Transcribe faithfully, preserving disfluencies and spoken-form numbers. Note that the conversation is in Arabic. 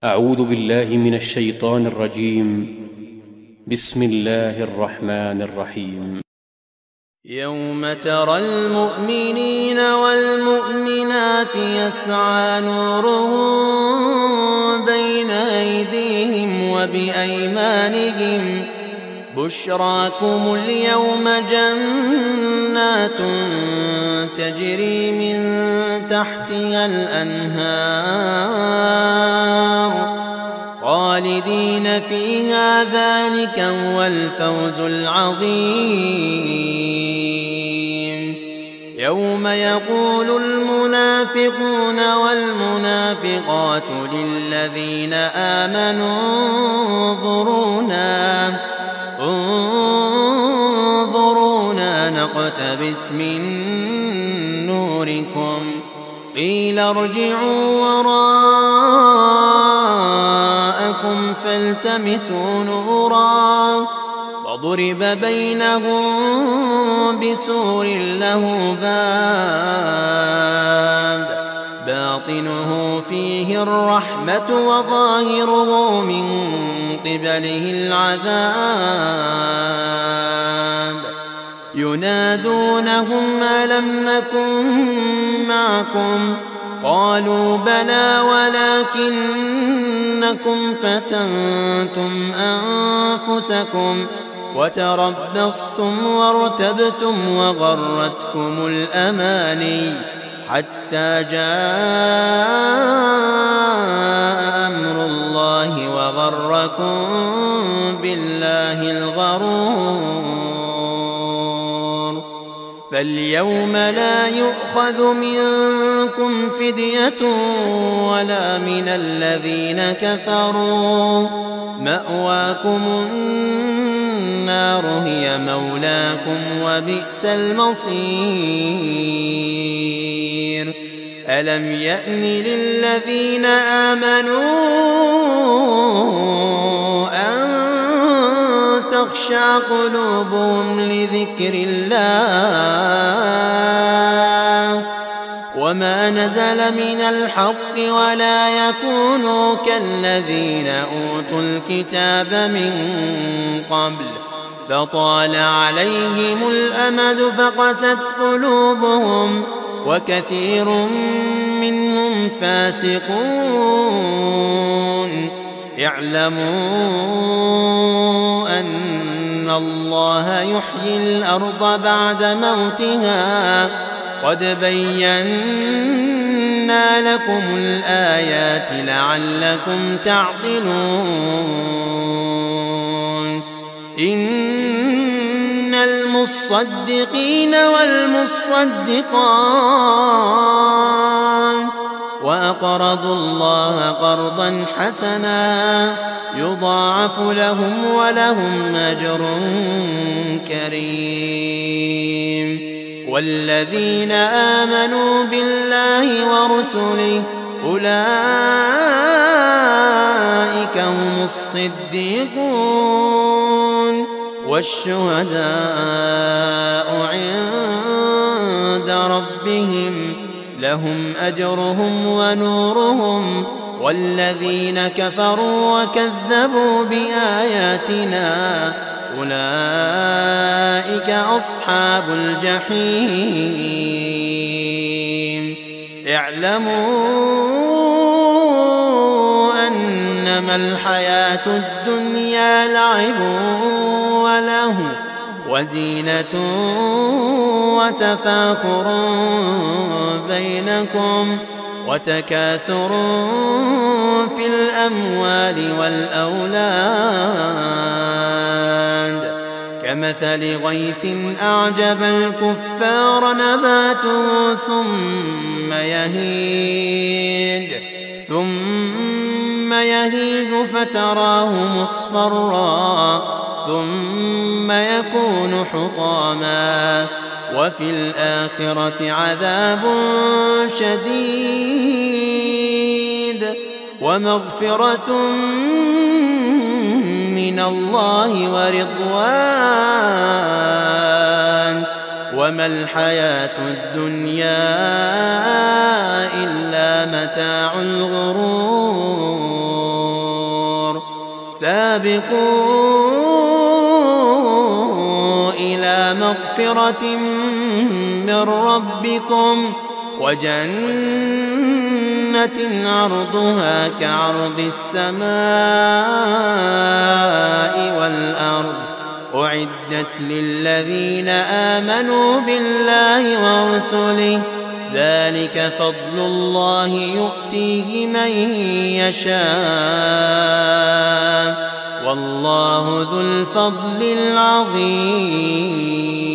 أعوذ بالله من الشيطان الرجيم. بسم الله الرحمن الرحيم. يوم ترى المؤمنين والمؤمنات يسعى نورهم بين أيديهم وبأيمانهم بشراكم اليوم جنات تجري من تحتها الأنهار خالدين فيها ذلك هو الفوز العظيم. يوم يقول المنافقون والمنافقات للذين آمنوا انظرونا انظرونا نقتبس من نوركم قيل ارجعوا وراءكم فالتمسوا نورا وضرب بينهم بسور له باب باطنه فيه الرحمة وظاهره من قبله العذاب ينادونهم ألم نكن معكم قالوا بلى ولكنكم فتنتم أنفسكم وتربصتم وارتبتم وغرتكم الأماني حتى جاء أمر الله وغركم بالله الغرور. فاليوم لا يؤخذ منكم فدية ولا من الذين كفروا مأواكم النار هي مولاكم وبئس المصير. ألم يأن للذين آمنوا أن تخشع قلوبهم لذكر الله وما نزل من الحق ولا يكونوا كالذين أوتوا الكتاب من قبل فطال عليهم الأمد فقست قلوبهم وكثير منهم فاسقون. اعلموا أن الله يحيي الأرض بعد موتها قد بينا لكم الآيات لعلكم تعقلون. إن المصدقين والمصدقات وأقرضوا الله قرضا حسنا يضاعف لهم ولهم أجر كريم. والذين آمنوا بالله ورسله أولئك هم الصديقون والشهداء عند ربهم لهم أجرهم ونورهم. والذين كفروا وكذبوا بآياتنا أولئك أصحاب الجحيم. اعلموا أنما الحياة الدنيا لعب وله وزينة وتفاخر بينكم وتكاثر في الأموال والأولاد كمثل غيث أعجب الكفار نباته ثم يهيج ثم يهيج فتراه مصفرا ثم يكون حطاما وفي الآخرة عذاب شديد ومغفرة من الله ورضوان وما الحياة الدنيا إلا متاع الغرور. سابقوا إلى مغفرة من ربكم وجنة عرضها كعرض السماء والأرض أعدت للذين آمنوا بالله ورسله ذلك فضل الله يؤتيه من يشاء والله ذو الفضل العظيم.